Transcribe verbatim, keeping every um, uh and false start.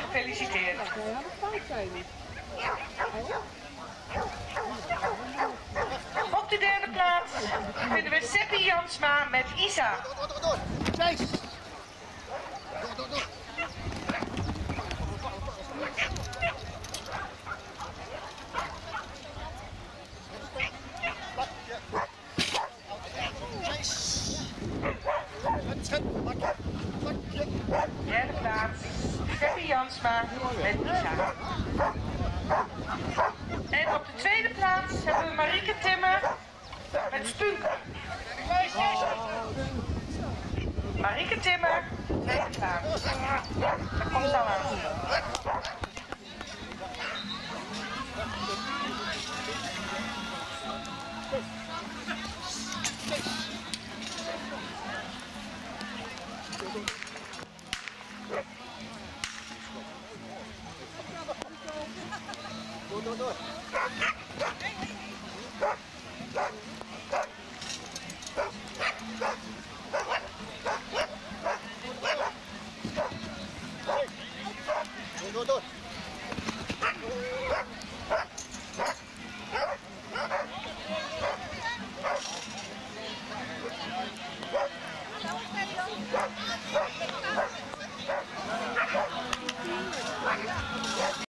gefeliciteerd. Op de derde plaats vinden we Seppi Jansma met Isa. Door, door, door, door. Chase. Door, door, door. Derde plaats, Seppi Jansma met Isa. En op de tweede plaats hebben we Marieke Timmer met Spunken. Marieke Timmer, tweede plaats. Dat komt zo aan. Door, door, door. Door, door, door.